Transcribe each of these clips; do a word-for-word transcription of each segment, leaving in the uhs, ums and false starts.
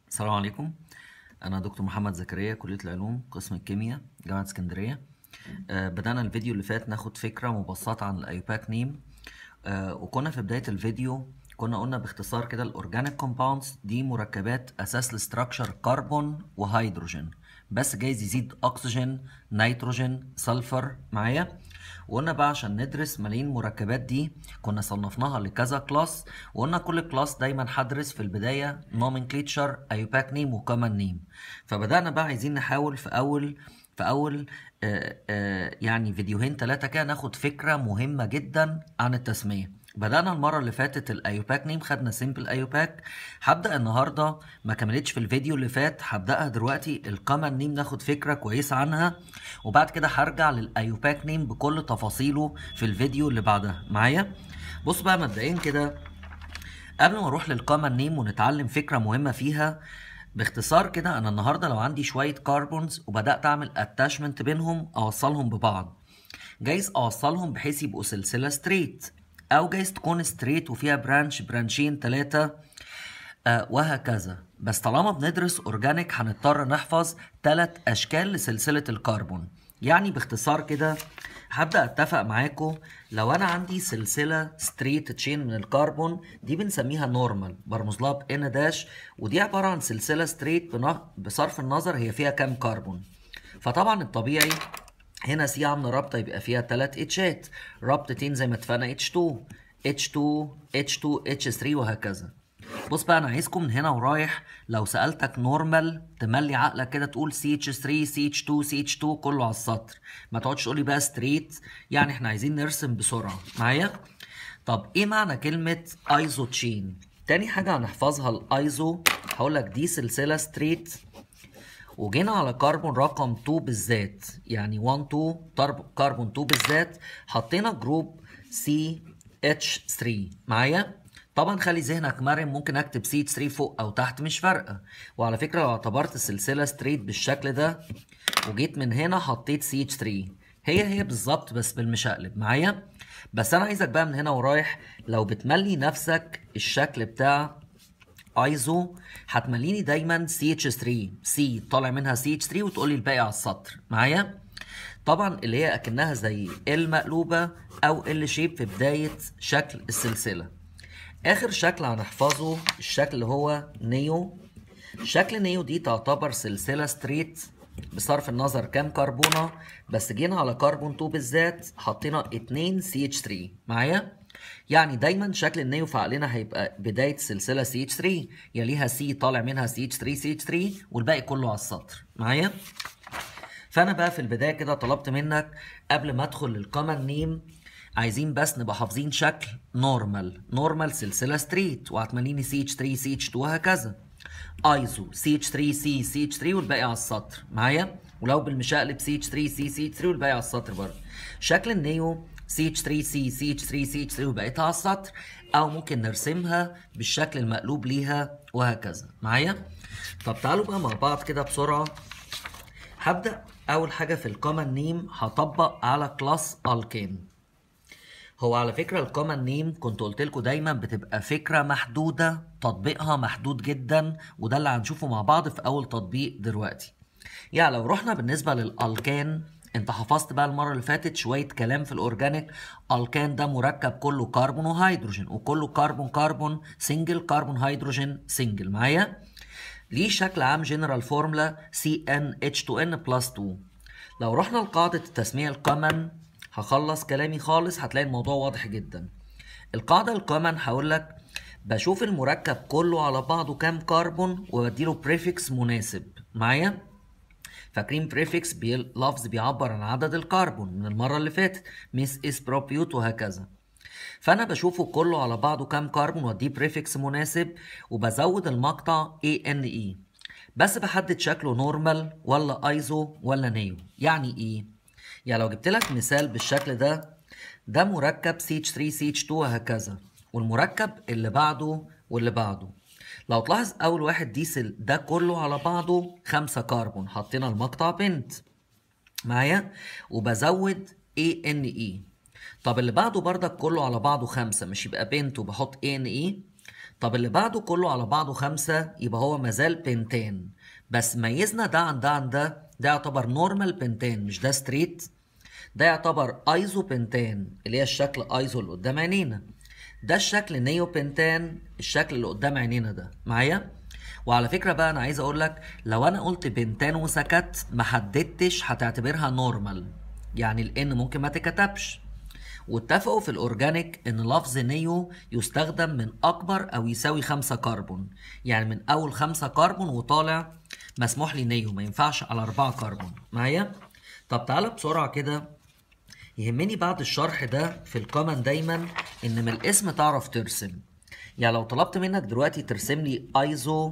السلام عليكم. أنا دكتور محمد زكريا، كلية العلوم، قسم الكيمياء، جامعة اسكندرية. آه بدأنا الفيديو اللي فات ناخد فكرة مبسطة عن الأيوباك نيم. آه وكنا في بداية الفيديو كنا قلنا باختصار كده الأورجانيك كومباوندز دي مركبات أساس لستراكشر كربون وهيدروجين، بس جايز يزيد أكسجين، نيتروجين، سلفر معايا. وقلنا بقى عشان ندرس ملايين المركبات دي كنا صنفناها لكذا كلاس، وقلنا كل كلاس دايما هدرس في البداية nomenclature ايوباك نيم وكومن نيم. فبدأنا بقى عايزين نحاول في أول في أول آآ آآ يعني فيديوهين ثلاثة كده ناخد فكرة مهمة جدا عن التسمية. بدأنا المرة اللي فاتت الايوباك نيم، خدنا سيمبل ايوباك. هبدأ النهاردة ما كملتش في الفيديو اللي فات، هبدأها دلوقتي الكومن نيم ناخد فكرة كويسة عنها، وبعد كده هرجع للايوباك نيم بكل تفاصيله في الفيديو اللي بعدها معايا. بص بقى مبدئيا كده قبل ما اروح للكومن نيم ونتعلم فكرة مهمة فيها باختصار كده، انا النهارده لو عندي شوية كاربونز وبدأت اعمل اتاشمنت بينهم اوصلهم ببعض، جايز اوصلهم بحيث يبقوا سلسلة ستريت، او جايز تكون ستريت وفيها برانش برانشين ثلاثة آه وهكذا. بس طالما بندرس اورجانيك هنضطر نحفظ ثلاث اشكال لسلسلة الكربون. يعني باختصار كده هبدأ اتفق معاكم، لو انا عندي سلسلة ستريت تشين من الكربون دي بنسميها نورمال، برمز لها بان داش، ودي عبارة عن سلسلة ستريت بصرف النظر هي فيها كام كربون. فطبعا الطبيعي هنا سي عامله رابطه يبقى فيها ثلاث اتشات، رابطتين زي ما اتفقنا اتش اتنين اتش اتنين اتش اتنين اتش تلاتة وهكذا. بص بقى انا عايزكم من هنا ورايح لو سالتك نورمال تملي عقلك كده تقول سي اتش تلاتة سي اتش اتنين سي اتش اتنين كله على السطر، ما تقعدش تقول لي بقى ستريت، يعني احنا عايزين نرسم بسرعه معايا. طب ايه معنى كلمه ايزو تشين؟ تاني حاجه هنحفظها الايزو، هقول لك دي سلسله ستريت وجينا على كربون رقم اتنين بالذات، يعني واحد اتنين كربون اتنين بالذات حطينا جروب سي اتش تلاتة معايا. طبعا خلي ذهنك مرن، ممكن اكتب سي اتش تلاتة فوق او تحت مش فارقه. وعلى فكره لو اعتبرت السلسله ستريت بالشكل ده وجيت من هنا حطيت سي اتش تلاتة هي هي بالظبط بس بالمشقلب معايا. بس انا عايزك بقى من هنا ورايح لو بتملي نفسك الشكل بتاع ايزو هتمليني دايما سي اتش تلاتة، سي طالع منها سي اتش تلاتة وتقولي الباقي على السطر معايا. طبعا اللي هي اكنها زي ال مقلوبه او ال شيب في بدايه شكل السلسله. اخر شكل هنحفظه الشكل اللي هو نيو. شكل نيو دي تعتبر سلسله ستريت بصرف النظر كام كربونه، بس جينا على كربون اتنين بالذات حطينا اتنين سي اتش تلاتة معايا. يعني دايما شكل النيو في عقلنا هيبقى بدايه سلسله سي اتش تلاتة يليها سي طالع منها سي اتش تلاتة سي اتش تلاتة والباقي كله على السطر معايا. فانا بقى في البدايه كده طلبت منك قبل ما ادخل للكومن نيم عايزين بس نبقى حافظين شكل نورمال. نورمال سلسله ستريت وهتمليني سي اتش تلاتة سي اتش اتنين وهكذا. ايزو سي اتش تلاتة سي سي اتش تلاتة والباقي على السطر معايا. ولو بالمشقلب سي اتش تلاتة سي سي اتش تلاتة والباقي على السطر برضه. شكل النيو سي اتش تلاتة سي سي اتش تلاتة سي اتش تلاتة وبقيتها على السطر، او ممكن نرسمها بالشكل المقلوب ليها وهكذا معايا. طب تعالوا بقى مع بعض كده بسرعه. هبدا اول حاجه في الكومن نيم هطبق على كلاس الكين. هو على فكره الكومن نيم كنت قلت لكم دايما بتبقى فكره محدوده تطبيقها محدود جدا، وده اللي هنشوفه مع بعض في اول تطبيق دلوقتي. يعني لو رحنا بالنسبه للالكان، انت حفظت بقى المره اللي فاتت شويه كلام في الاورجانيك. الكان ده مركب كله كربون وهيدروجين، وكله كربون كربون سنجل كربون هيدروجين سنجل معايا. ليه شكل عام جنرال فورمولا سي ان اتش تو ان بلس اتنين. لو رحنا لقاعده التسميه الكومن هخلص كلامي خالص هتلاقي الموضوع واضح جدا. القاعده الكومن هقول لك بشوف المركب كله على بعضه كام كربون وبديله بريفكس مناسب معايا. فاكرين بريفكس بي... لفظ بيعبر عن عدد الكربون من المره اللي فاتت، ميس اس بروبيوت وهكذا. فانا بشوفه كله على بعضه كام كربون واديه بريفكس مناسب وبزود المقطع اي ان اي، بس بحدد شكله نورمال ولا ايزو ولا نيو. يعني ايه؟ يعني لو جبت لك مثال بالشكل ده، ده مركب سي اتش تلاتة سي اتش اتنين وهكذا، والمركب اللي بعده واللي بعده. لو تلاحظ اول واحد ديسل ده كله على بعضه خمسة كربون، حطينا المقطع بنت معايا وبزود اي ان اي. طب اللي بعده بردك كله على بعضه خمسة، مش يبقى بنت وبحط اي ان اي؟ طب اللي بعده كله على بعضه خمسة، يبقى هو مازال بنتان، بس ميزنا ده عن ده عن ده. ده يعتبر نورمال بنتان، مش ده ستريت. ده يعتبر ايزو بنتان اللي هي الشكل ايزو اللي قدام عينينا. ده الشكل نيو بنتان، الشكل اللي قدام عينينا ده. معايا؟ وعلى فكرة بقى انا عايز اقول لك، لو انا قلت بنتان وسكت ما حددتش هتعتبرها نورمال، يعني الان ممكن ما تكتبش. واتفقوا في الاورجانيك ان لفظ نيو يستخدم من اكبر او يساوي خمسة كربون، يعني من اول خمسة كربون وطالع مسموح لي نيو، ما ينفعش على اربعة كربون. معايا؟ طب تعالى بسرعة كده، يهمني بعد الشرح ده في الكومن دايما ان من الاسم تعرف ترسم. يعني لو طلبت منك دلوقتي ترسم لي ايزو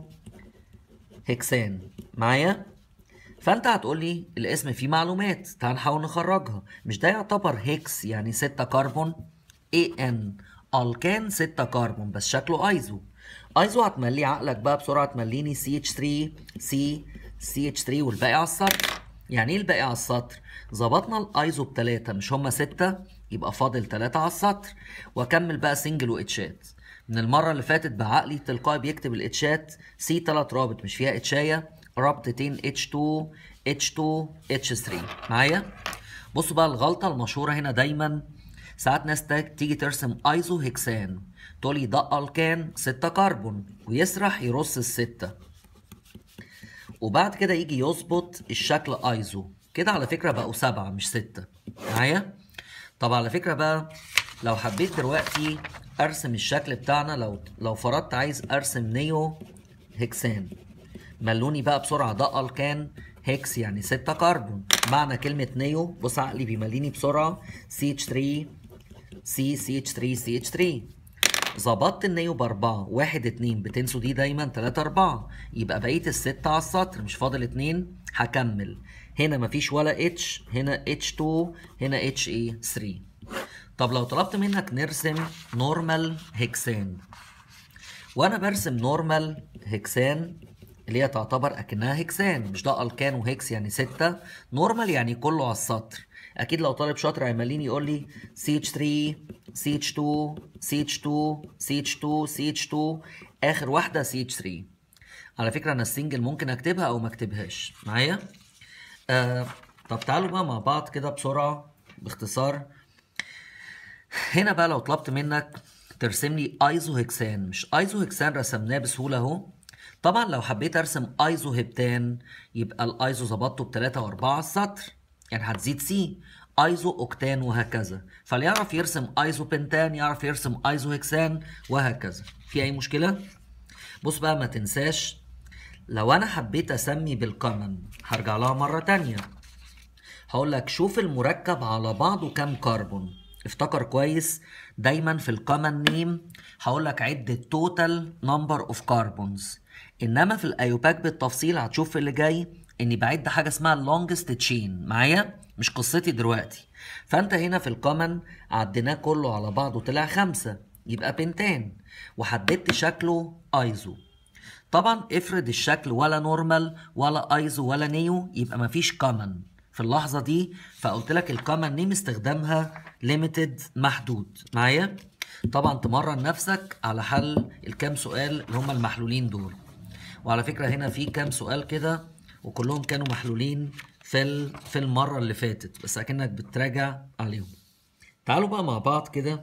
هكسان، معايا؟ فانت هتقول لي الاسم فيه معلومات، تعال نحاول نخرجها. مش ده يعتبر هيكس يعني ستة كربون؟ اي ان الكان ستة كربون بس شكله ايزو. ايزو هتملي عقلك بقى بسرعه، تمليني سي اتش ثلاثة سي سي اتش ثلاثة والباقي على السطر. يعني ايه الباقي على السطر؟ ظبطنا الايزو بتلاتة، مش هما ستة، يبقى فاضل تلاتة على السطر. واكمل بقى سنجل واتشات. من المره اللي فاتت بعقلي تلقائي بيكتب الاتشات سي تلات رابط مش فيها اتشايه، رابطتين اتش اتنين اتش اتنين اتش تلاتة. معايا؟ بصوا بقى الغلطه المشهوره هنا دايما، ساعات ناس تيجي ترسم ايزو هكسان تقول لي ده الكان ستة كربون ويسرح يرص الستة، وبعد كده يجي يظبط الشكل ايزو كده. على فكره بقوا سبعة مش ستة. معايا؟ طب على فكره بقى لو حبيت دلوقتي ارسم الشكل بتاعنا، لو لو فرضت عايز ارسم نيو هكسان، ملوني بقى بسرعه ده الكان هيكس يعني ستة كربون. معنى كلمه نيو، بص عقلي بيمليني بسرعه، سي اتش تلاتة سي سي اتش تلاتة سي اتش تلاتة. ظبطت النيو باربعة، واحد اتنين، بتنسوا دي دايما، تلاتة اربعة، يبقى بقية الستة على السطر، مش فاضل اتنين. هكمل هنا مفيش ولا اتش، هنا اتش اتنين، هنا اتش ايه تلاتة. طب لو طلبت منك نرسم نورمال هكسان، وانا برسم نورمال هكسان اللي هي تعتبر اكنها هكسان، مش ده الكان وهكس يعني ستة، نورمال يعني كله على السطر. اكيد لو طالب شاطر هيمليني يقول لي سي اتش تلاتة سي اتش اتنين سي اتش اتنين سي اتش اتنين سي اتش اتنين، اخر واحده سي اتش تلاتة. على فكره انا السنجل ممكن اكتبها او ما اكتبهاش. معايا؟ آه طب تعالوا بقى مع بعض كده بسرعه باختصار. هنا بقى لو طلبت منك ترسم لي ايزو هكسان، مش ايزو هكسان رسمناه بسهوله اهو. طبعا لو حبيت ارسم ايزو هبتان يبقى الايزو ظبطته بتلاتة واربعة على السطر، يعني هتزيد سي، ايزو اوكتان وهكذا. فاللي يعرف يرسم ايزو بنتان يعرف يرسم ايزو هكسان وهكذا. في اي مشكله؟ بص بقى ما تنساش، لو انا حبيت اسمي بالكومن هرجع لها مره تانية، هقول لك شوف المركب على بعضه كام كربون. افتكر كويس دايما في الكومن نيم هقول لك عد التوتال نمبر اوف كربونز، انما في الايوباك بالتفصيل هتشوف في اللي جاي اني بعد حاجه اسمها اللونجست تشين. معايا؟ مش قصتي دلوقتي. فانت هنا في الكومن عديناه كله على بعضه طلع خمسة، يبقى بنتان، وحددت شكله ايزو. طبعا افرض الشكل ولا نورمال ولا ايزو ولا نيو، يبقى مفيش كومن في اللحظه دي، فقلت لك الكومن نيم استخدامها ليميتد محدود. معايا؟ طبعا تمرن نفسك على حل الكام سؤال اللي هم المحلولين دول. وعلى فكره هنا في كام سؤال كده وكلهم كانوا محلولين في في المره اللي فاتت، بس اكنك بتراجع عليهم. تعالوا بقى مع بعض كده.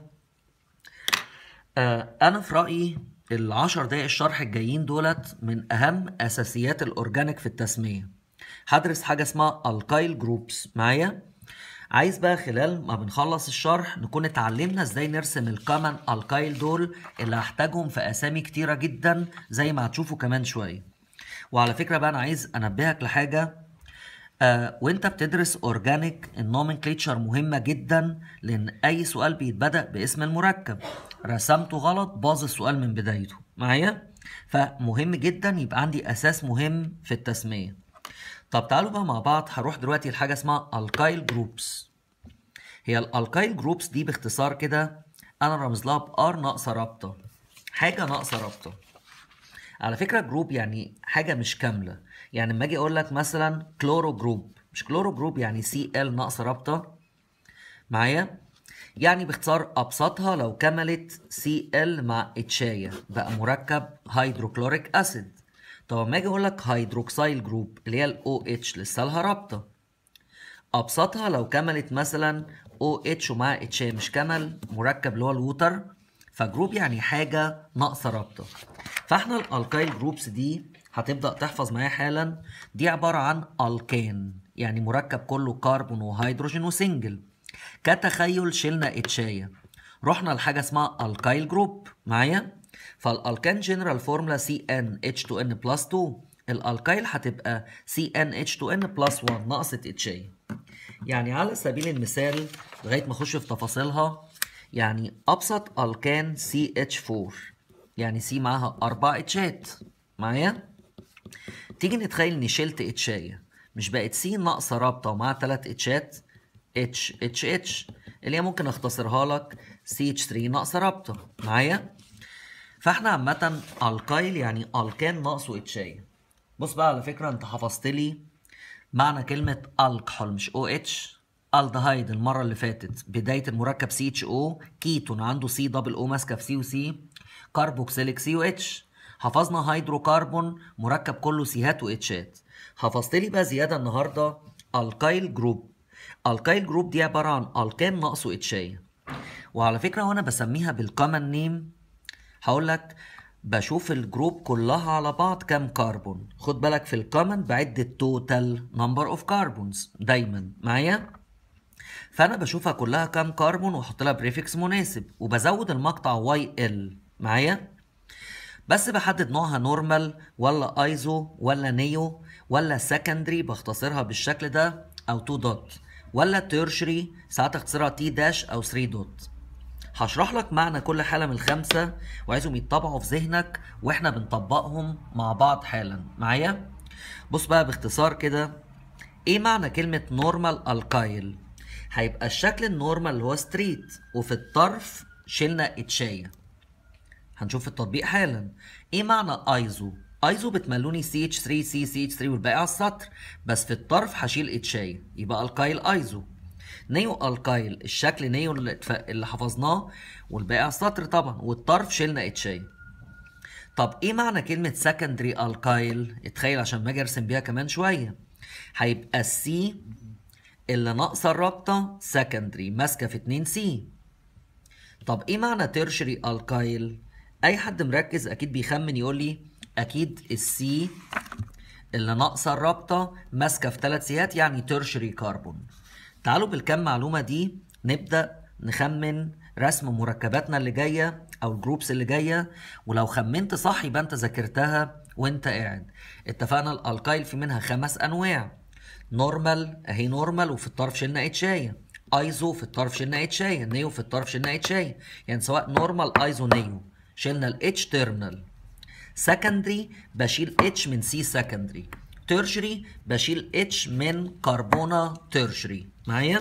آه انا في رايي العشر دقايق الشرح الجايين دولت من اهم اساسيات الاورجانيك في التسميه. هدرس حاجه اسمها الكايل جروبس. معايا؟ عايز بقى خلال ما بنخلص الشرح نكون اتعلمنا ازاي نرسم الكومن الكايل دول اللي هحتاجهم في اسامي كتيره جدا زي ما هتشوفوا كمان شويه. وعلى فكره بقى انا عايز انبهك لحاجه، آه وانت بتدرس اورجانيك النومنكليتشر مهمه جدا، لان اي سؤال بيتبدا باسم المركب رسمته غلط باظ السؤال من بدايته. معايا؟ فمهم جدا يبقى عندي اساس مهم في التسميه. طب تعالوا بقى مع بعض، هروح دلوقتي لحاجه اسمها الكايل جروبس. هي الالكايل جروبس دي باختصار كده انا رمز لها بار ناقصه رابطه، حاجه ناقصه رابطه. على فكره جروب يعني حاجه مش كامله، يعني لما اجي اقول لك مثلا كلورو جروب، مش كلورو جروب يعني سي ال ناقصه رابطه. معايا؟ يعني باختصار ابسطها لو كملت سي ال مع اتشايه بقى مركب هيدروكلوريك اسيد. طب لما اجي اقول لك هيدروكسيل جروب اللي هي الاو اتش لسه لها رابطه، ابسطها لو كملت مثلا او اتش ومع اتشايه مش كمل مركب اللي هو الووتر، فجروب يعني حاجه ناقصه رابطه. فاحنا الالكايل جروبس دي هتبدا تحفظ معايا حالا، دي عباره عن الكان يعني مركب كله كربون وهيدروجين وسنجل. كتخيل شلنا اتشايه رحنا لحاجه اسمها الكايل جروب معايا، فالالكان جنرال فورمولا سي ان اتش تو ان بلس اتنين، الالكايل هتبقى سي ان اتش تو ان بلس واحد ناقصه اتشايه. يعني على سبيل المثال لغايه ما اخش في تفاصيلها، يعني ابسط الكان سي اتش اربعة يعني سي معاها اربع اتشات معايا. تيجي نتخيل اني شلت اتشايه، مش بقت سي ناقصه رابطه ومعاها ثلاث اتشات اتش اتش اتش اللي هي ممكن اختصرها لك سي اتش تلاتة ناقصه رابطه معايا. فاحنا عامه الكايل يعني الكان ناقصه اتشايه. بص بقى على فكره انت حفظت لي معنى كلمه الكحول مش او اتش. الدهايد المره اللي فاتت بدايه المركب سي اتش او، كيتون عنده سي دبل او ماسكه في سي وسي، كاربوكسيليك سي واتش. حفظنا هيدروكربون مركب كله سيهات واتشات. حفظت لي بقى زياده النهارده الكايل جروب. الكايل جروب دي عباره عن الكان ناقصه اتشايه. وعلى فكره وانا بسميها بالكومن نيم هقول لك بشوف الجروب كلها على بعض كام كربون. خد بالك في الكومن بعد التوتال نمبر اوف كربونز دايما معايا، فانا بشوفها كلها كام كربون واحط لها بريفكس مناسب وبزود المقطع واي ال معايا. بس بحدد نوعها نورمال ولا ايزو ولا نيو ولا سكندري بختصرها بالشكل ده او تو دوت، ولا تيرشري ساعات اختصرها تي داش او ثري دوت. هشرح لك معنى كل حالة من الخمسة وعايزهم يتطبعوا في ذهنك واحنا بنطبقهم مع بعض حالا معايا. بص بقى باختصار كده ايه معنى كلمة نورمال الكايل. هيبقى الشكل النورمال اللي هو ستريت وفي الطرف شلنا اتشايه. هنشوف التطبيق حالا. ايه معنى ايزو؟ ايزو بتملوني سي اتش تلاتة سي سي اتش تلاتة والباقي على السطر، بس في الطرف هشيل اتشايه يبقى الكايل ايزو. نيو الكايل الشكل نيو اللي, اتف... اللي حفظناه والباقي على السطر طبعا والطرف شلنا اتشايه. طب ايه معنى كلمه سكندري الكايل؟ اتخيل عشان ما اجي ارسم بيها كمان شويه. هيبقى السي اللي ناقصه الرابطه سكندري ماسكه في اتنين سي. طب ايه معنى تيرشري الكايل؟ اي حد مركز اكيد بيخمن يقول لي اكيد السي اللي ناقصه الرابطه ماسكه في ثلاث سيات يعني تيرشري كربون. تعالوا بالكم معلومه دي نبدا نخمن رسم مركباتنا اللي جايه او الجروبس اللي جايه، ولو خمنت صح يبقى انت ذاكرتها وانت قاعد. اتفقنا الالكايل في منها خمس انواع. نورمال اهي نورمال وفي الطرف شلنا اتشايه، ايزو في الطرف شلنا اتشايه، نيو في الطرف شلنا اتشايه، يعني سواء نورمال ايزو نيو شلنا الاتش تيرمينال. سكندري بشيل اتش من سي سكندري، تيرشري بشيل اتش من كربونا تيرشري معايا.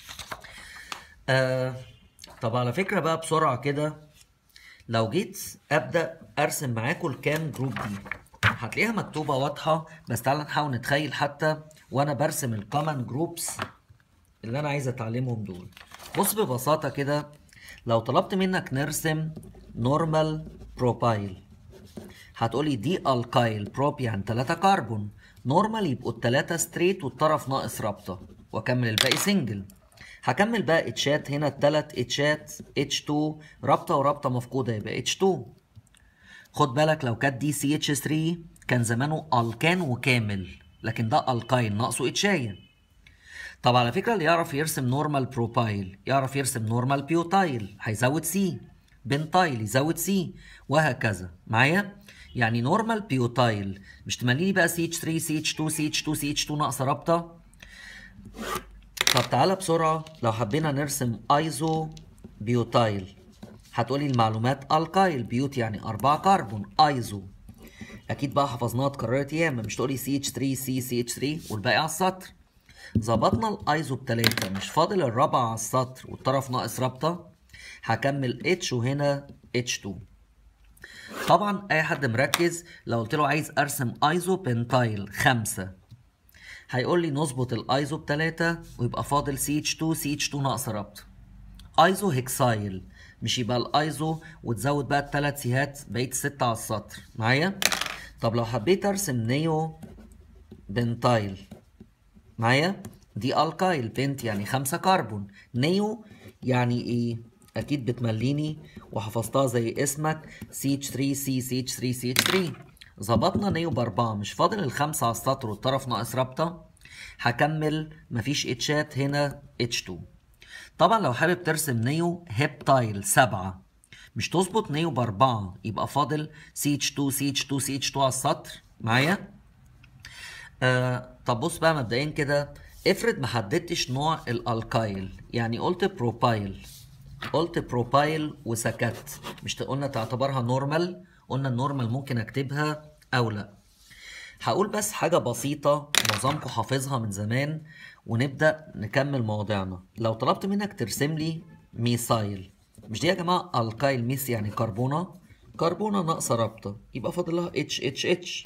آه طب على فكره بقى بسرعه كده لو جيت ابدا ارسم معاكم الكام جروب دي هتلاقيها مكتوبه واضحه، بس تعالى نحاول نتخيل حتى وانا برسم الكومن جروبس اللي انا عايز اتعلمهم دول. بص ببساطه كده لو طلبت منك نرسم نورمال بروبايل هتقولي دي الكايل بروب يعني تلاتة كربون، نورمال يبقوا التلاتة ستريت والطرف ناقص رابطه واكمل الباقي سنجل. هكمل بقى اتشات هنا التلات اتشات اتش اتنين رابطه ورابطه مفقوده يبقى اتش اتنين. خد بالك لو كانت دي سي اتش تلاتة كان زمانه الكان وكامل، لكن ده الكاين ناقصه اتشايه. طب على فكره اللي يعرف يرسم نورمال بروبايل يعرف يرسم نورمال بيوتايل هيزود سي، بنتايل يزود سي وهكذا معايا. يعني نورمال بيوتايل مش تملي لي بقى سي اتش تلاتة سي اتش اتنين سي اتش اتنين سي اتش اتنين ناقصه رابطه. طب تعالى بسرعه لو حبينا نرسم ايزو بيوتايل هتقولي المعلومات الكايل بيوت يعني أربعة كربون، ايزو اكيد بقى حفظناها اتكررت ياما، مش تقولي سي اتش تلاتة سي سي اتش تلاتة والباقي على السطر. ظبطنا الايزو بتلاتة مش فاضل الرابعه على السطر والطرف ناقص رابطه، هكمل اتش وهنا اتش اتنين. طبعا اي حد مركز لو قلت له عايز ارسم ايزو بنتايل خمسة هيقول لي نظبط الايزو بتلاتة ويبقى فاضل سي اتش اتنين سي اتش اتنين ناقصه رابطه. ايزو هيكسايل، مش يبقى الايزو وتزود بقى الثلاث سيهات بقيه الستة على السطر معايا. طب لو حبيت ارسم نيو بنتايل معايا، دي الكايل، بنت يعني خمسة كربون، نيو يعني ايه؟ اكيد بتمليني وحفظتها زي اسمك سي اتش ثري سي سي اتش ثري سي اتش ثري. ظبطنا نيو باربعة، مش فاضل الخمسة على السطر والطرف ناقص رابطة، هكمل مفيش اتشات هنا اتش تو. طبعا لو حابب ترسم نيو هيبتايل سبعة، مش تظبط نيو باربعة، يبقى فاضل سي اتش تو سي اتش تو سي اتش تو على السطر معايا. آه طب بص بقى مبدئيا كده، افرض ما حددتش نوع الالكايل، يعني قلت بروبايل، قلت بروبايل وسكت، مش قلنا تعتبرها نورمال؟ قلنا النورمال ممكن اكتبها او لا. هقول بس حاجة بسيطة معظمكم حافظها من زمان ونبدأ نكمل مواضيعنا. لو طلبت منك ترسم لي ميثايل، مش دي يا جماعة الكايل ميث يعني كربونة، كربونة ناقصة رابطة، يبقى فاضل لها اتش اتش اتش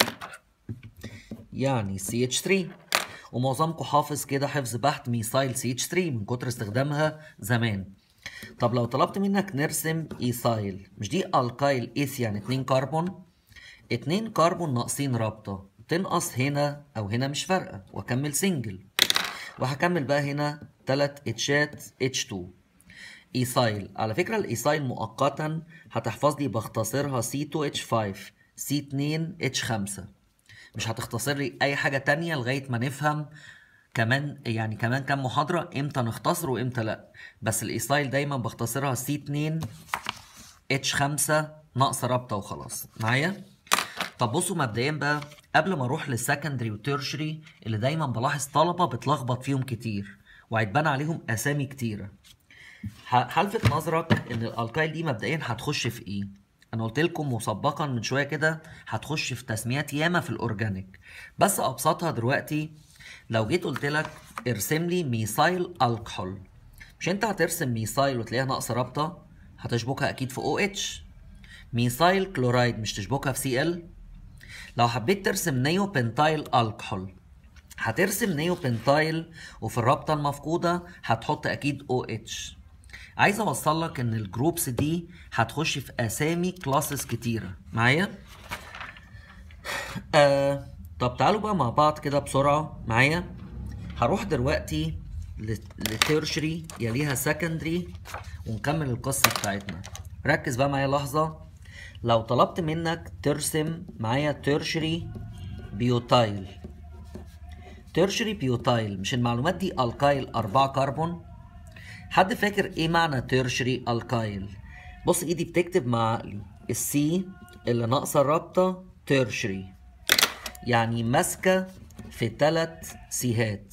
يعني سي اتش ثري، ومعظمكم حافظ كده حفظ بحت ميثايل سي اتش ثري من كتر استخدامها زمان. طب لو طلبت منك نرسم ايثايل، مش دي الكايل ايث يعني اتنين كربون، اتنين كربون ناقصين رابطة، تنقص هنا او هنا مش فارقة واكمل سنجل، وهكمل بقى هنا تلات اتشات اتش تو. ايثايل، على فكرة الايثايل مؤقتا هتحفظ لي بختصرها سي تو اتش فايف سي اتنين اتش خمسة، مش هتختصر لي اي حاجة تانية لغاية ما نفهم كمان، يعني كمان كام محاضرة امتى نختصر وامتى لا. بس الايثايل دايما بختصرها سي اتنين اتش خمسة ناقص رابطة وخلاص معايا. طب بصوا مبدئيا بقى قبل ما اروح للسكندري والتيرشري اللي دايما بلاحظ طلبة بتلخبط فيهم كتير وهيتبان عليهم اسامي كتيرة، هلفت نظرك ان الالكايل دي مبدئيا هتخش في ايه؟ انا قلت لكم مسبقا من شويه كده هتخش في تسميات ياما في الاورجانيك، بس ابسطها دلوقتي. لو جيت قلت لك ارسم لي ميثايل الكحول، مش انت هترسم ميثايل وتلاقيها ناقصه رابطه، هتشبكها اكيد في او اتش. ميثايل كلورايد مش تشبكها في سي ال. لو حبيت ترسم نيو بنتايل الكحول، هترسم نيو بنتايل وفي الرابطه المفقوده هتحط اكيد او اتش. عايز اوصل لك ان الجروبس دي هتخش في اسامي كلاسز كتيره معايا. آه طب تعالوا بقى مع بعض كده بسرعه معايا. هروح دلوقتي لتيرشري يليها سكندري ونكمل القصه بتاعتنا. ركز بقى معايا لحظه. لو طلبت منك ترسم معايا تيرشري بيوتايل، تيرشري بيوتايل، مش المعلومات دي الكايل أربعة كربون؟ حد فاكر ايه معنى تيرشري الكايل؟ بص ايدي بتكتب مع عقلي، السي اللي ناقصه الرابطه تيرشري يعني ماسكه في تلات سيهات.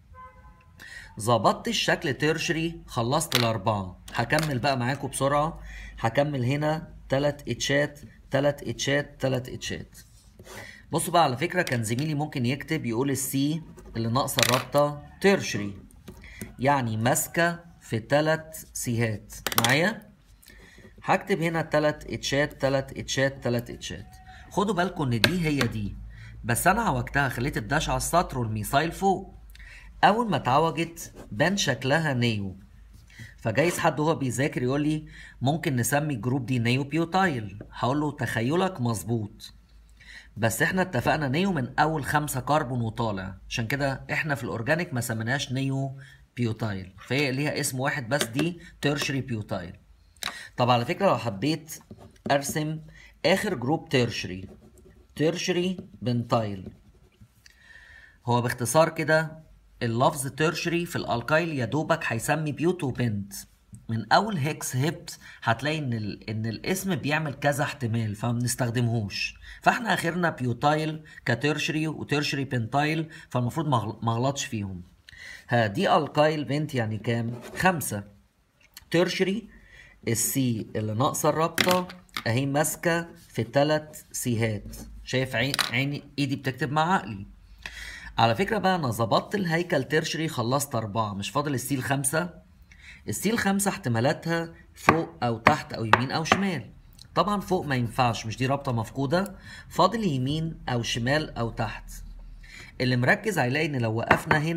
ظبطت الشكل تيرشري، خلصت الاربعه، هكمل بقى معاكم بسرعه. هكمل هنا تلات اتشات تلات اتشات تلات اتشات. بصوا بقى على فكره كان زميلي ممكن يكتب يقول السي اللي ناقصه الرابطه تيرشري يعني ماسكه في تلات سيهات معايا. هكتب هنا تلات اتشات تلات اتشات تلات اتشات. خدوا بالكم ان دي هي دي، بس انا عوجتها خليت الداش على السطر والميثايل فوق. اول ما اتعوجت بان شكلها نيو، فجايز حد وهو بيذاكر يقول لي ممكن نسمي الجروب دي نيو بيوتايل، هقول له تخيلك مظبوط، بس احنا اتفقنا نيو من اول خمسة كربون وطالع، عشان كده احنا في الاورجانيك ما سميناهاش نيو بيوتايل، فهي ليها اسم واحد بس، دي تيرشري بيوتايل. طب على فكرة لو حبيت ارسم اخر جروب تيرشري، تيرشري بنتايل، هو باختصار كده اللفظ تيرشري في الالكايل يا دوبك هيسمي بيوت وبنت. من اول هيكس هبت هتلاقي ان ال... ان الاسم بيعمل كذا احتمال فما بنستخدمهوش، فاحنا اخرنا بيوتايل كتيرشري وتيرشري بنتايل، فالمفروض ما اغلطش فيهم. ها دي الكايل بنت يعني كام؟ خمسة. تيرشري السي اللي ناقصه الرابطه اهي ماسكه في تلات سيهات. شايف عين عيني ايدي بتكتب مع عقلي. على فكره بقى انا ظبطت الهيكل تيرشري، خلصت اربعه، مش فاضل السي الخمسه. السي الخمسه احتمالاتها فوق او تحت او يمين او شمال. طبعا فوق ما ينفعش، مش دي رابطه مفقوده، فاضل يمين او شمال او تحت. اللي مركز هيلاقي ان لو وقفنا هنا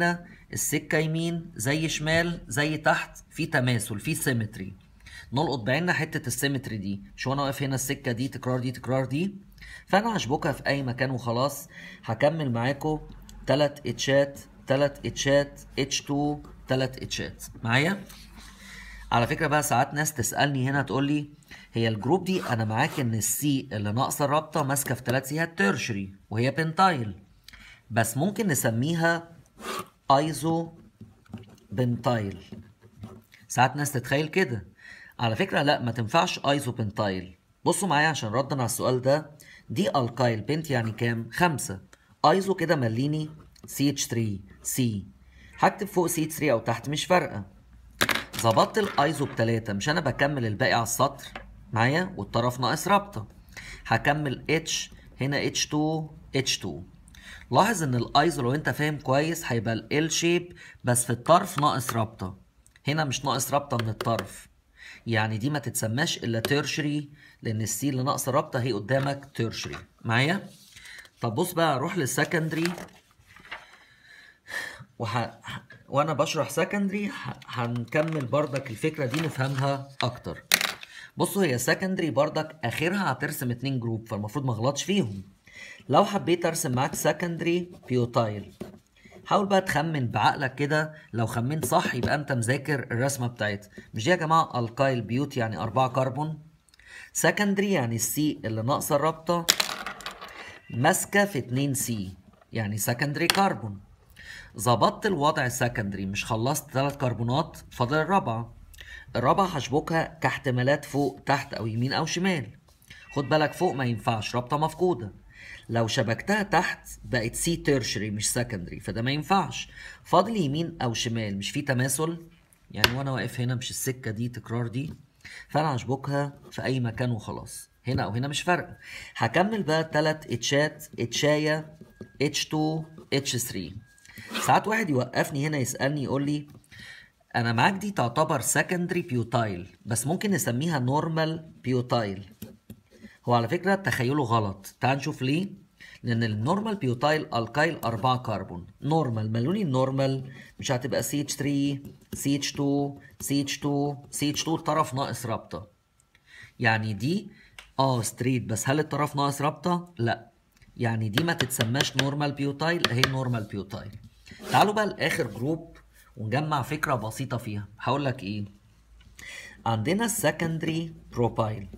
السكه يمين زي شمال زي تحت، في تماثل، في سيمتري. نلقط بعيننا حته السيمتري دي، مش وانا واقف هنا السكه دي تكرار دي تكرار دي، فانا هشبكها في اي مكان وخلاص. هكمل معاكم تلات اتشات تلات اتشات اتش اتنين تلات اتشات معايا. على فكره بقى ساعات ناس تسالني هنا تقول لي هي الجروب دي انا معاك ان السي اللي ناقصه الرابطه ماسكه في تلات سيهات تيرشري وهي بنتايل، بس ممكن نسميها ايزو بنتايل. ساعات ناس تتخيل كده، على فكره لا، ما تنفعش ايزو بنتايل. بصوا معايا عشان ردا على السؤال ده، دي الكايل بنت يعني كام؟ خمسة. ايزو كده مليني سي اتش تلاتة سي، هكتب فوق سي اتش تلاتة او تحت مش فارقه. ظبطت الايزو بتلاتة، مش انا بكمل الباقي على السطر معايا والطرف ناقص رابطه، هكمل اتش هنا اتش اتنين اتش اتنين. لاحظ ان الايزو لو انت فاهم كويس هيبقى ال شيب بس في الطرف ناقص رابطه، هنا مش ناقص رابطه من الطرف، يعني دي ما تتسماش الا تيرشري لان السي اللي ناقصه رابطه هي قدامك تيرشري معايا. طب بص بقى اروح للسكندري، وح... وانا بشرح سكندري هنكمل بردك الفكره دي نفهمها اكتر. بصوا هي سكندري بردك اخرها هترسم اتنين جروب، فالمفروض ما اغلطش فيهم. لو حبيت ارسم معاك سكندري بيوتايل، حاول بقى تخمن بعقلك كده، لو خمنت صح يبقى انت مذاكر الرسمه بتاعتها. مش دي يا جماعه الكايل بيوت يعني أربعة كربون؟ سكندري يعني السي اللي ناقصه الرابطه ماسكه في اتنين سي، يعني سكندري كربون. ظبطت الوضع سكندري، مش خلصت ثلاث كربونات، فاضل الرابعه. الرابعه هشبكها كاحتمالات فوق تحت او يمين او شمال. خد بالك فوق ما ينفعش، رابطه مفقوده. لو شبكتها تحت بقت سي تيرشري مش سكندري، فده ما ينفعش. فاضل يمين او شمال، مش في تماثل، يعني وانا واقف هنا مش السكه دي تكرار دي، فانا هشبكها في اي مكان وخلاص، هنا او هنا مش فارقه. هكمل بقى تلات اتشات، اتشايه اتش اتنين اتش تلاتة. ساعات واحد يوقفني هنا يسالني يقول لي انا معاك دي تعتبر سكندري بيوتايل بس ممكن نسميها نورمال بيوتايل. هو على فكرة تخيله غلط، تعال نشوف ليه. لأن النورمال بيوتايل الكايل أربعة كربون، نورمال ملوني النورمال مش هتبقى سي اتش تلاتة سي اتش اتنين سي اتش اتنين سي اتش اتنين طرف ناقص رابطة، يعني دي اه ستريت، بس هل الطرف ناقص رابطة؟ لا، يعني دي ما تتسماش نورمال بيوتايل، هي نورمال بيوتايل. تعالوا بقى لآخر جروب ونجمع فكرة بسيطة فيها. هقول لك ايه، عندنا السكندري بروبايل.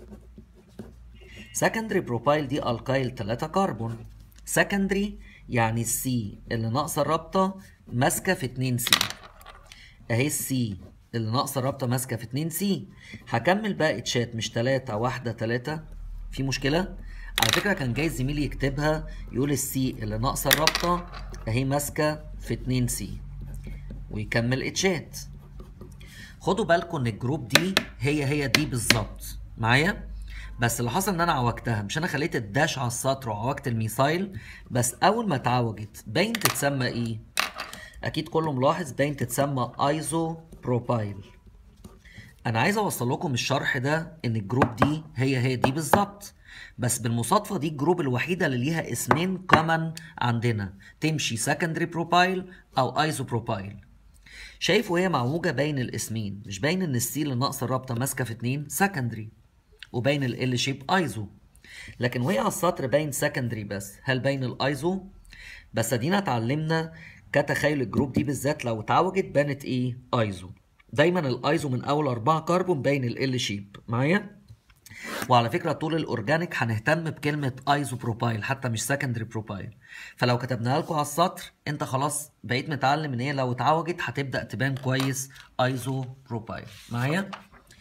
سكندري بروبايل دي الكايل تلاتة كربون. سكندري يعني السي اللي ناقصه الرابطه ماسكه في اتنين سي، اهي السي اللي ناقصه الرابطه ماسكه في اتنين سي. هكمل بقى اتشات مش تلاتة واحده تلاتة، في مشكله؟ على فكره كان جاي زميلي يكتبها يقول السي اللي ناقصه الرابطه اهي ماسكه في اتنين سي ويكمل اتشات. خدوا بالكم ان الجروب دي هي هي دي بالظبط معايا، بس اللي حصل ان انا عوجتها، مش انا خليت الداش على السطر وعوجت الميثايل، بس اول ما اتعوجت باين تتسمى ايه؟ اكيد كله ملاحظ باين تتسمى ايزو بروبايل. انا عايز اوصل لكم الشرح ده ان الجروب دي هي هي دي بالظبط، بس بالمصادفه دي الجروب الوحيده اللي ليها اسمين كومن عندنا، تمشي سكندري بروبايل او ايزو بروبايل. شايف وهي معوجه باين الاسمين، مش باين ان السي اللي ناقص الرابطه ماسكه في اتنين سكندري، وباين ال شيب ايزو، لكن وهي على السطر باين سكندري بس. هل باين الايزو؟ بس ادينا اتعلمنا كتخيل الجروب دي بالذات لو اتعوجت بانت ايه؟ ايزو. دايما الايزو من اول أربعة كربون باين ال شيب معايا. وعلى فكره طول الاورجانيك هنهتم بكلمه ايزو بروبايل حتى مش سكندري بروبايل، فلو كتبناها لكم على السطر انت خلاص بقيت متعلم ان هي لو اتعوجت هتبدا تبان كويس ايزو بروبايل معايا.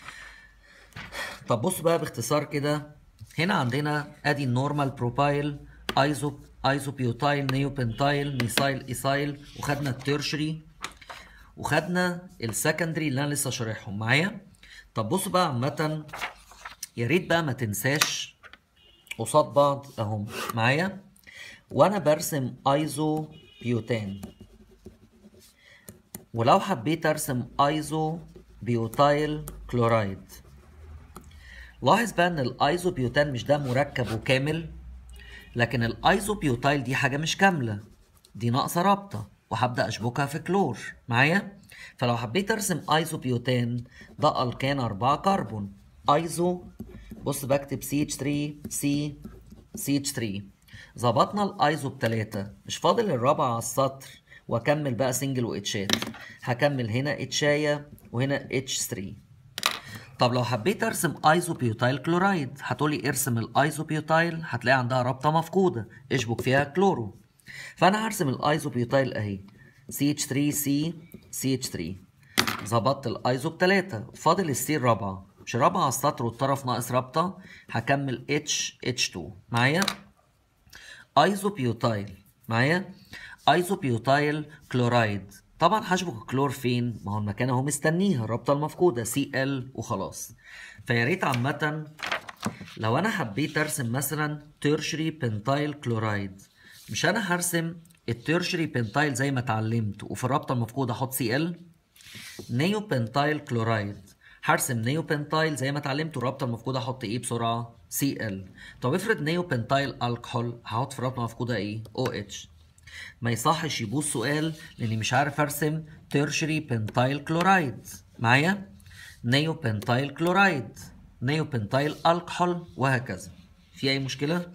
طب بص بقى باختصار كده، هنا عندنا ادي النورمال بروبايل ايزو ايزو بيوتايل نيو بنتايل ميثايل ايثايل، وخدنا التيرشري وخدنا السكندري اللي انا لسه شارحهم معايا. طب بص بقى عامه، يا ريت بقى ما تنساش قصاد بعض اهم معايا وانا برسم ايزو بيوتان، ولو حبيت ارسم ايزو بيوتايل كلورايد. لاحظ بقى ان الايزوبيوتان مش ده مركب وكامل، لكن الايزوبيوتايل دي حاجه مش كامله، دي ناقصه رابطه. وهبدأ اشبكها في كلور معايا. فلو حبيت ارسم ايزوبيوتان ده الكان أربعة كربون ايزو، بص بكتب سي اتش ثري سي سي اتش ثري. ظبطنا الايزو بتلاتة، مش فاضل الرابعة على السطر واكمل بقى سنجل واتشات. هكمل هنا اتشاية وهنا اتش ثري. طب لو حبيت ارسم ايزوبيوتايل كلورايد هتقولي ارسم الايزوبيوتايل، هتلاقي عندها رابطة مفقودة اشبك فيها كلورو. فانا هرسم الايزوبيوتايل اهي سي اتش ثري سي سي اتش ثري. ظبطت الايزو بتلاتة، فاضل السي الرابعة، مش رابعة على السطر والطرف ناقص رابطة. هكمل اتش اتش تو معايا. ايزوبيوتايل معايا ايزوبيوتايل كلورايد. طبعا هشبك الكلور فين؟ ما هو المكان اهو مستنيها الرابطه المفقوده سي ال وخلاص. فيا ريت عامه لو انا حبيت ارسم مثلا تيرشري بنتايل كلورايد، مش انا هرسم التيرشري بنتايل زي ما اتعلمت وفي الرابطه المفقوده احط سي ال. نيو بنتايل كلورايد هرسم نيو بنتايل زي ما اتعلمت والرابطه المفقوده احط ايه بسرعه؟ سي ال. طب افرض نيو بنتايل الكحول هحط في الرابطه المفقوده ايه؟ او اتش. ما يصحش يبوظ سؤال لاني مش عارف ارسم تيرشري بنتايل كلورايد معايا. نيو بنتايل كلورايد، نيو بنتايل الكحول وهكذا. في اي مشكله؟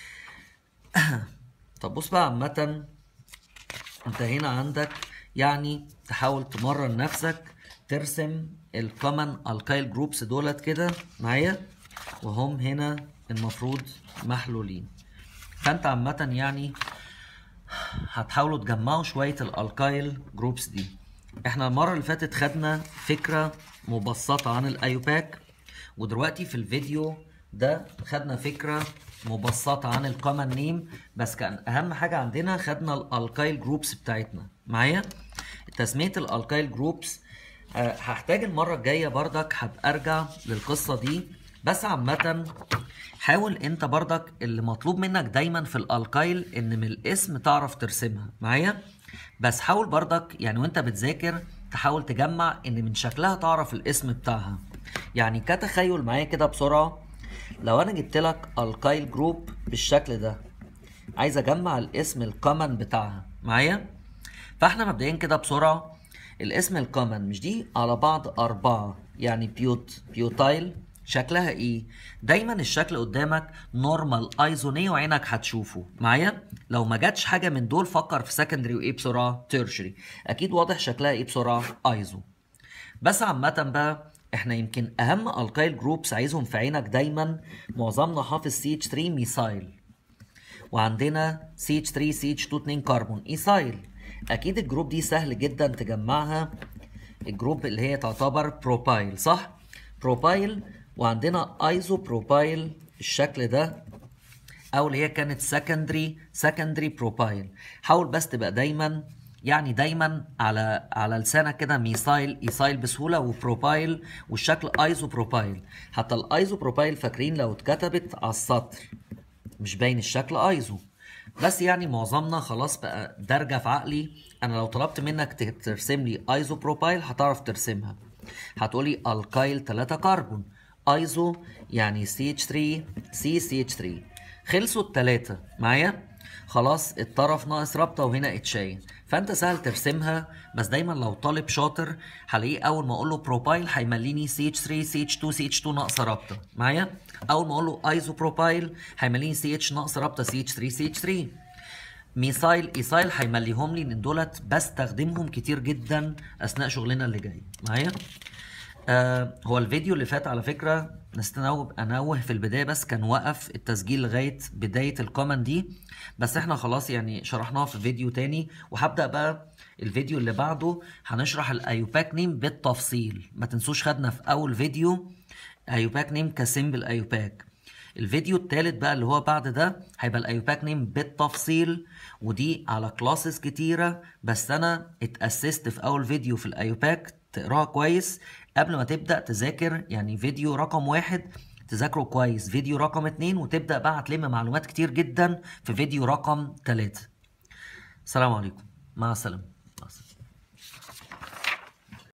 طب بص بقى عامه انت هنا عندك يعني تحاول تمرن نفسك ترسم الكومن الكايل جروبس دولت كده معايا، وهم هنا المفروض محلولين. فانت عامه يعني هتحاولوا تجمعوا شويه الالكايل جروبس دي. احنا المره اللي فاتت خدنا فكره مبسطه عن الايوباك، ودلوقتي في الفيديو ده خدنا فكره مبسطه عن الكومن نيم، بس كان اهم حاجه عندنا خدنا الالكايل جروبس بتاعتنا معايا. تسميه الالكايل جروبس أه هحتاج المره الجايه بردك هبقى ارجع للقصه دي، بس عامه حاول انت بردك اللي مطلوب منك دايما في الالكايل ان من الاسم تعرف ترسمها معايا. بس حاول بردك يعني وانت بتذاكر تحاول تجمع ان من شكلها تعرف الاسم بتاعها. يعني كتخيل معايا كده بسرعة، لو انا جبت لك الكايل جروب بالشكل ده عايز اجمع الاسم الكومن بتاعها معايا. فاحنا مبدئيا كده بسرعة الاسم الكومن مش دي على بعض اربعة يعني بيوت بيوتايل. شكلها ايه؟ دايما الشكل قدامك نورمال ايزوني وعينك هتشوفه معايا. لو ما جاتش حاجه من دول فكر في سكندري وايه بسرعه؟ تيرشري. اكيد واضح شكلها ايه بسرعه؟ ايزو. بس عامه بقى احنا يمكن اهم الكايل جروبس عايزهم في عينك دايما، معظمنا حافظ سي اتش ثري ميثايل، وعندنا سي اتش ثري سي اتش تو اتنين كربون ايثايل. اكيد الجروب دي سهل جدا تجمعها، الجروب اللي هي تعتبر بروبايل صح؟ بروبايل. وعندنا ايزو بروبايل الشكل ده، او اللي هي كانت سكندري سكندري بروبايل. حاول بس تبقى دايما يعني دايما على على لسانك كده ميثايل ايثايل بسهوله وبروبايل والشكل ايزو بروبايل. حتى الايزو بروبايل فاكرين لو اتكتبت على السطر مش باين الشكل ايزو، بس يعني معظمنا خلاص بقى درجه في عقلي. انا لو طلبت منك ترسم لي ايزو بروبايل هتعرف ترسمها. هتقولي الكايل تلاتة كربون ايزو يعني سي اتش ثري سي سي اتش ثري. خلصوا التلاتة معايا خلاص، الطرف ناقص رابطه وهنا اتشاي. فانت سهل ترسمها، بس دايما لو طالب شاطر هلاقيه اول ما اقول له بروبايل هيمليني سي اتش ثري سي اتش تو سي اتش تو ناقصه رابطه معايا. اول ما اقول له ايزو بروبايل هيمليني سي اتش ناقصه رابطه سي اتش ثري سي اتش ثري. ميثايل ايثايل هيمليهم لي ان دولت بستخدمهم كتير جدا اثناء شغلنا اللي جاي معايا. آه هو الفيديو اللي فات على فكره نسيت انوه في البدايه، بس كان وقف التسجيل لغايه بدايه الكومن دي، بس احنا خلاص يعني شرحناها في فيديو تاني. وهبدا بقى الفيديو اللي بعده هنشرح الايوباك نيم بالتفصيل. ما تنسوش خدنا في اول فيديو ايوباك نيم كسيمبل ايوباك. الفيديو التالت بقى اللي هو بعد ده هيبقى الايوباك نيم بالتفصيل، ودي على كلاسز كتيره، بس انا اتاسست في اول فيديو في الايوباك تقراها كويس قبل ما تبدا تذاكر. يعني فيديو رقم واحد تذاكره كويس، فيديو رقم اتنين وتبدا بقى هتلم معلومات كتير جدا في فيديو رقم تلاتة. السلام عليكم، مع السلامه.